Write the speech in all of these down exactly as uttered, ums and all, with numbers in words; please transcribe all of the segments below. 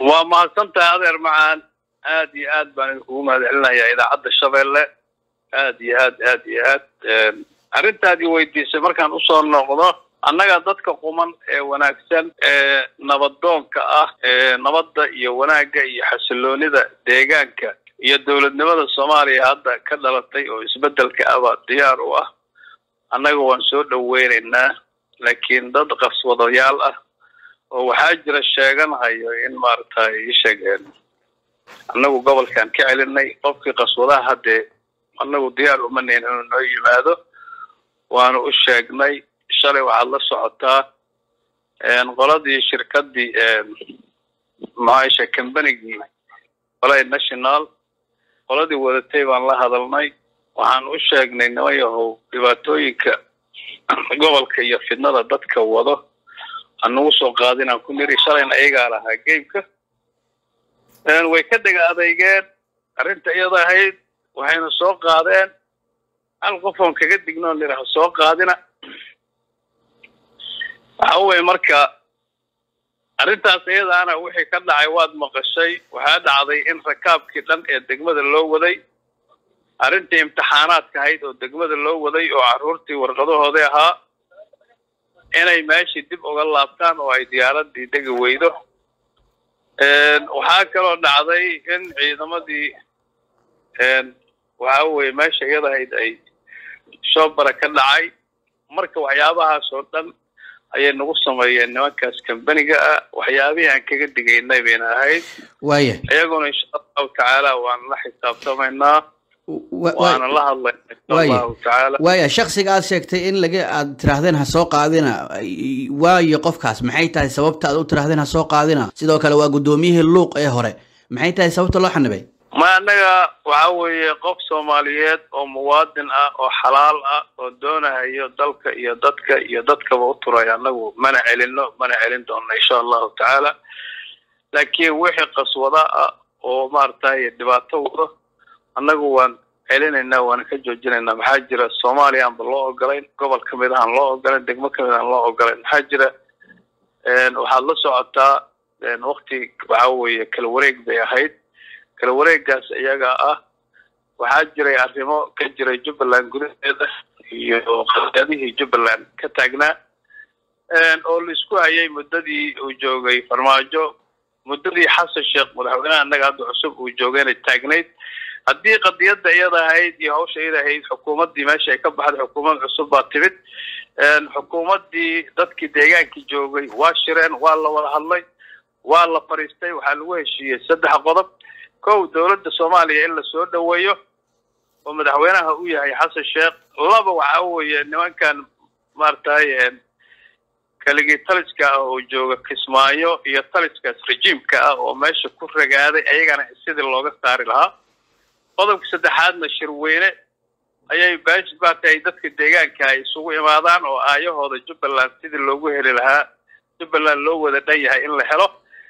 وما سنت هذا معان آدي آد بان وما لنا يا إذا عد الشباب آدي آد آدي آد أردت هذه ويدي سمر كان أصلا نقضة أنا قدرت كقومن وناكسن نبضون كأه نبض يوناك يحسلوني ذا ديجانك يدول النبض الصومالي هذا كذا لطي ويسبدل كأبا دياره أنا جوان سود ويرنا لكن ضد قص وضياله وحاجر الشيغان هاي إن مارتاي يشجعن أنا قبل كان كعلني قفك قصوده هذا أنا ديار ومني إنه يماذا وأنا أشجعني شري وعلى صعطة إن غلطي شركة دي معايشة كمبني ولا الناشونال غلطي ودتي والله هذا الماي وأنا أشجعني إنه يهو بباتويك قبل كي في النظر ضدك وضه أنو سوق قادنا كل رسالة أيجا على هجيبك أن ويكدق هذا يجار أنت أيضا هيد وحين سوق قادين القفون كجد جنون اللي راح سوق قادنا هو مركا أنت أيضا أنا وحي كذا عواد مقشي وهذا عضي إن ركاب كذا الدقمة اللو وذي أنت امتحانات كهيد والدقمة اللو وذي وعرورتي ورقضوا هذيها inay meeshii dib uga laabtaan oo ay diyaaradii degi weydo een waxa kale oo dhacday in ciidamadii een waxa weey meesha iyada ay soo baraka dhacay marka waxyaabahaas oo dhan ayay nagu sameeyeen nimankaas kambaniga waxyaabihi aan kaga digaynay been ahayd waaye ayaguna insha Allah taala waan la xisaabtamaynaa وانا الله الله الله تعالى وايا شخصي قاعد شيكتي ان لقى تراهدينها سو قادينا وايا قفكاس maxay tahay sababta aad u tiraahdeena soo qaadina sidoo kale waa gudoomiyihii luuq ee hore maxay tahay sababta loo xanibay ma anaga waxa weeye qof Soomaaliyeed oo muwaadin ah oo xalaal ah oo doonayo dalka iyo dadka iyo dadkaba u turaya anagu mana celino mana celin doona insha Allah taala laakiin wixii qaswada oo maartay dhibaato wado anagu waan celinayna waan ka joojinayna maxaa jira Soomaaliya aan loo ogolayn gobol kamid ah loo ogolayn degmo kamid ah loo ogolayn maxaa jira een waxa la socotaa een waqti waxa weeye kala wareeg bay ahayd kala wareegaas iyaga ah waxa jiray arrimo ka jiray Jubbaland gudaheeda iyo qadadii Jubbaland ka taagnaa een oo la isku hayay muddadii uu joogay farmaajo muddadii Xasan Sheekh madaxweynaha anaga hadda cusub uu joogay taagnayd haddii qadiyada iyada ahayd iyo hawsha iyada ahayd xukuumadii meesha ay ka baxday xukuumad cusub baa timid een xukuumadii dadkii deegaanka joogay waa shireen waa la wada hadlay waa la fariistay waxa lagu heshiiyay saddex qodob kow dawladda Soomaaliya in la soo dhaweeyo oo madaxweynaha uu yahay Xasan Sheekh laba waxa weeye nimankan maartay kaligii taliska oo jooga Kismaayo iyo taliska rejiimka ah oo meesha ku ragaaday ayagana sidii looga saari lahaa qodobka saddexaadna shirweyne ayay baash baatay dadka deegaanka ay isugu imaadaan oo aayahooda Jubbaland sidii loogu heli lahaa Jubbaland loo wada dhayahay in la helo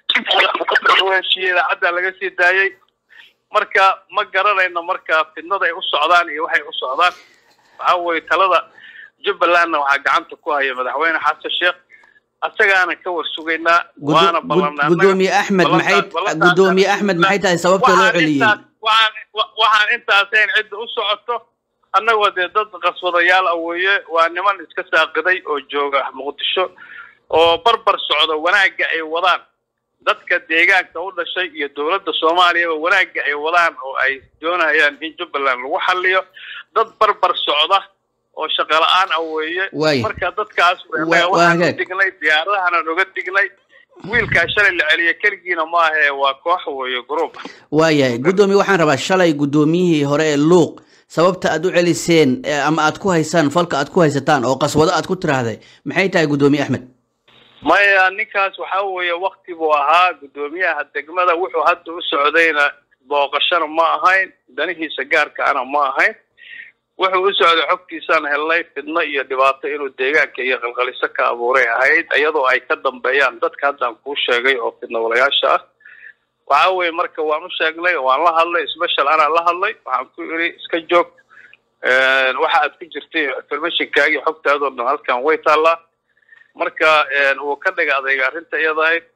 shiyada cadda laga sii daayay marka ma garanayno marka fidnada ay u socdaan iyo waxay u socdaan waxa way talada Jubbaland waxa gacanta ku haya madaxweyne Xasan Sheekh asagaana ka warsugaynaa waana ballanaa gudoomiye Axmed maxay gudoomiye Axmed maxay tahay sababta loo celiyay waxaan waxaan intaaseen cid u socoto annagu dad qaswadayaal aweeye waa niman iska saaqiday oo jooga Muqdisho oo barbar socdo wanaaga ay wadaan dadka deegaanka u dhashay iyo dawladda Soomaaliya wanaaga ay wadaan oo ay doonayaan in Jubbaland lagu xalliyo dad barbar socda oo shaqo la'aan aweeye marka dadkaas waxaan dignay diyaaradahan uga dignay wiilka shalay la celiye kaligiina ma aha waa koox weeye group waayahay gudoomiye waxaan rabaa shalay gudoomiyihii hore ee luuq sababta aad u celiseen ama aad ku haysaan falka aad ku haysataan oo qaswado aad ku tiraahday maxay tahay gudoomiye Axmed maya ninkaas waxa weeye waqti buu ahaa gudoomiyaha degmada wuxuu hadda u socdayna booqashana ma ahayn danihiisa gaarka ana ma ahayn wuxuu u socday xogtiisaan helnay fidno iyo dhibaato inuu deegaanka iyo qalqaliso ka abuuray ahayd iyadoo ay ka dambeeyaan dadka hadda ku sheegay oo fidno walaasha ah waxa weeye marka waan u sheegnay waan la hadlay special ana la hadlay waxaan ku iri iska joog ee waxa aad ku jirtay information-kaaga xogtaada oo halkan way taala marka uu ka dhigay adayga arinta iyada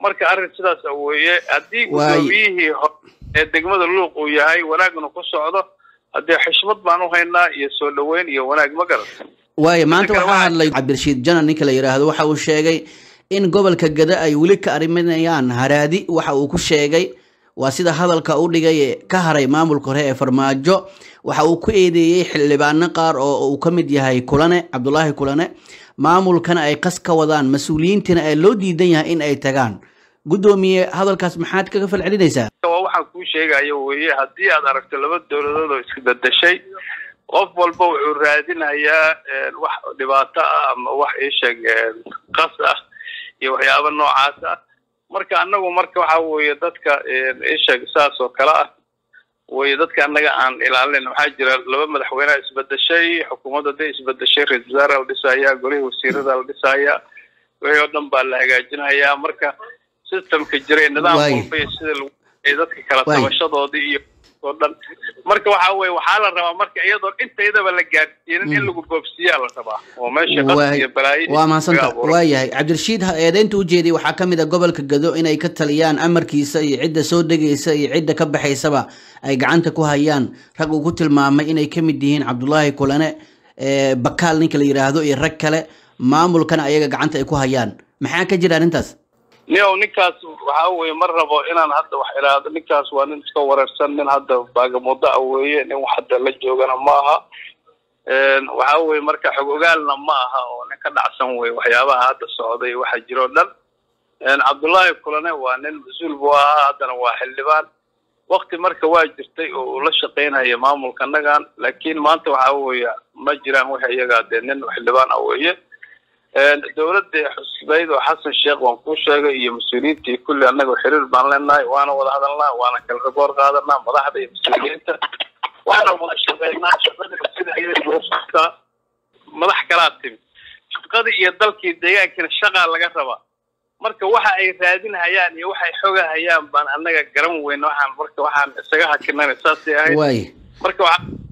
marka arrin sidaas weeye haddii gudoomiyihii ee degmada luuq uu yahay wanaagna ku socdo haddii xishmad baan u haynaa iyo soo dhaweyn iyo wanaag ma garata waayo maanta waxaa hadlay cabdirashiid janan ninka la yiraahdo waxa uu sheegay in gobolka Gada ay weli ka ariminayaan haraadi waxa uu ku sheegay waa sida hadalka uu dhigay ka haray maamulka hore ee Farmaajo waxa uu ku eedeeyay xildhibaano qaar oo uu kamid yahay Kulane Cabdullaahi Kulane maamulkana ay qas ka wadaan mas'uuliyiintina ay loo diidan yahay in ay tagaan gudoomiye hadalkaas maxaad kaga falcelinaysaa waxaan ku sheegayo weeye haddii aad aragto laba dawladood oo isku bedeshay qof walba wuxuu raadinayaa wax dhibaato ah ama wax ay sheegeen qas ah iyo waxyaabo noocaas ah marka anagu marka waxa weeye dadka ay sheeg saas oo kala ah way dadka anaga aan ilaalin waxa jira laba madaxweyne isbedeshay xukuumadda ay isbedeshay ra'iisul wasaare la dhisaya golaha wasiirada la dhisaya wixii oo dhan baa la hagaajinayaa marka systemka jiray nidaam walba sida ay dadka kala tabashadoodii iyo oo dhan marka waxa weeye waxa la rabaa marka iyadoo inteedaba la gaarsiinin in lagu boobsiyaa la rabaa oo meesha qas iyo balaayi waa maasanta waayahay Cabdirashiid eedeynta u jeeday waxa kamid ah gobolka Gado inay ka taliyaan amarkiisa iyo cidda soo dagaysa iyo cidda ka baxaysaba ay gacanta ku hayaan rag uu ku tilmaamay inay kamid yihiin Cabdullaahi Kulane ee Bakaal ninka la yiraahdo iyo rag kale maamulkana ayaga gacanta ay ku hayaan maxaa ka jira arintaas niyow ninkaas waxa weeye mar rabo inaan hadda wax iraado ninkaas waa nin iska wareersan nin hadda baagamuda weeye nin wax hadda la joogana ma aha een waxa weeye marka xog ogaalna ma aha oo nin ka dhacsan weeye waxyaabaha hadda socday waxa jiro dhan een Cabdullaahi Kulane waa nin mas'uul buu ahaa haddana waa xildhibaan waqti marka waa jirtay oo la shaqeynaya maamulka nagaan laakiin maanta waxa weeye ma jiraan wax iyaga nin xildhibaan ah weeye dawladda xusbayd oo Xasan Sheekh waan ku sheegay iyo mas'uuliyiintii kulli anaga xiriir baan leenahay waana wada hadalnaa waana kala raboor qaadanaa madaxda iyo mas'uuliyiinta waana wada shaqeynaa shaqada sida ay jirto madax kala tim shaqada iyo dalkii deegaanka shaqa laga rabaa marka waxa ay raadinayaan iyo waxa ay xogahayaan baan anaga garan weyn waxaan marka waxaan isaga hakinay saasii ahayd marka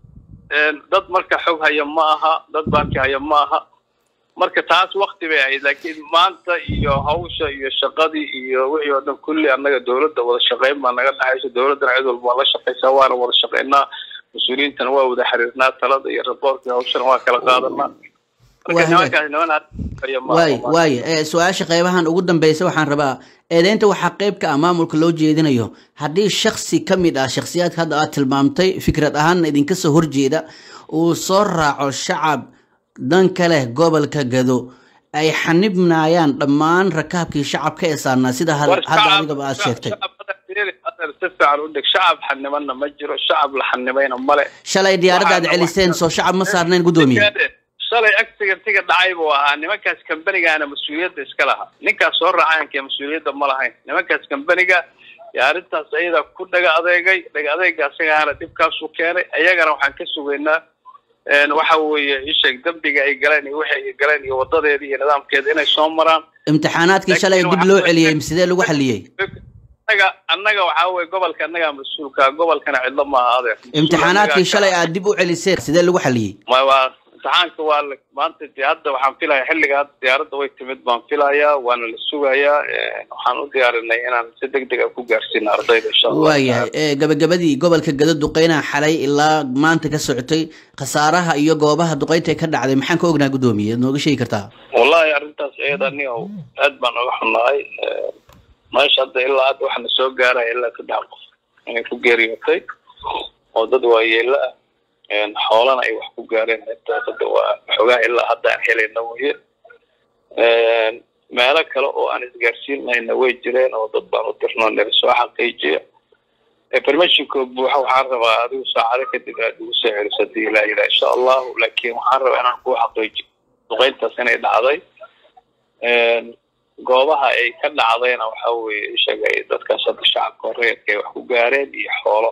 dad marka xog haya ma aha dad baanki haya ma aha marka taas waqti bay ahayd laakiin maanta iyo hawsha iyo shaqadii iyo wixii oo dhan kulli anaga dawladda wada shaqeyn baa naga dhaxayso dawladda cid walba la shaqeysaa waana wada shaqeynaa mas'uuliyiintana waa wada xiriirnaa talada iyo raboorka hawshana waa kala qaadanaa waay waay ee su'aasha qaybahan ugu dambeysay waxaan rabaa eedeynta waxa qayb ka ah maamulka loo jeedinayo haddii shakhsi kamid ah shakhsiyaadka hadda aad tilmaamtay fikrad ahaan idinka soo horjeeda uu soo raaco shacab dan kale gobolka Gado ay xanibnaayaan dhammaan rakaabkii shacabka ee saarnaa sida hadda adiga aad sheegtay shacab xanibanna ma jiro shacab la xanibayna male shalay diyaaradda aad celiseen soo shacab ma saarneen gudoomiye shalay accident tiga dhacay buu ahaa nimankaas kambanigaana mas'uuliyadda iska laha ninkaas soo raacaanka mas'uuliyadda ma lahayn nimankaas kambaniga yaarintaas ayada ku dhaga adeegay dhaga adeega asagaana dibkaas u keenay ayagana waxaan ka sugaynaa een waxa weeye isheeg dambiga ay galeen iyo waxa ay galeen iyo wadadeeda iyo nidaamkeeda inay soo maraan imtixaanaadkii shalay dib loo celiyay sidee lagu xaliyay anaga anaga waxa weeye gobolka anaga mas'uulka gobolkana cidlo ma ahaade imtixaanaadkii shalay aad dib u celisay sidee lagu xaliyay ma waa imtixaanka waa maanta hadda waxaan filayaa xilliga diyaaradda way timid baan filayaa waana la sugayaa waxaan u diyaarinay inaan si degdeg ah ku gaarsiino ardayda insha Allah waayahay ee gabagabadii gobolka Gado duqeynaha xalay ilaa maanta ka socotay khasaaraha iyo goobaha duqeynta ka dhacday maxaan ka ognaa gudoomiye nooga sheegi kartaa wallahi arrintaas eedani oo aad baan uga xunahay meesha hadda ilaa hadda waxaan soo gaaray ilaa saddex qof inay ku geeriyootay oo dad waayeela een xoolana ay wax ku gaareen inta hadda waa xogaa ilaa hadda aan helayna weeye een meelo kale oo aan isgaarsiinayna way jireen oo dad baan u dirnoo nala soo xaqiijiyo informationka buuxa waxaan rabaa adigu saacado kadib aad ugu soo celiso hadii ilaa ilaa insha Allah laakiin waxaan rabaa inaan ku xaqiijiyo duqeyntaas inay dhacday een goobaha ay ka dhacdayna waxa weeye sheegay dadkaas hadda shacabka horeeyay wax ku gaareen iyo xoolo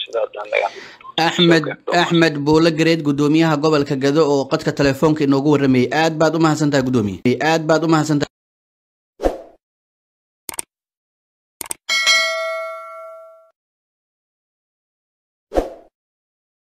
أحمد أحمد بولا جريد قدوميها قبل كجدو وقد كتلفونك إنه جور رمي آد بعد ما هسنتها قدومي آد بعد ما هسنتها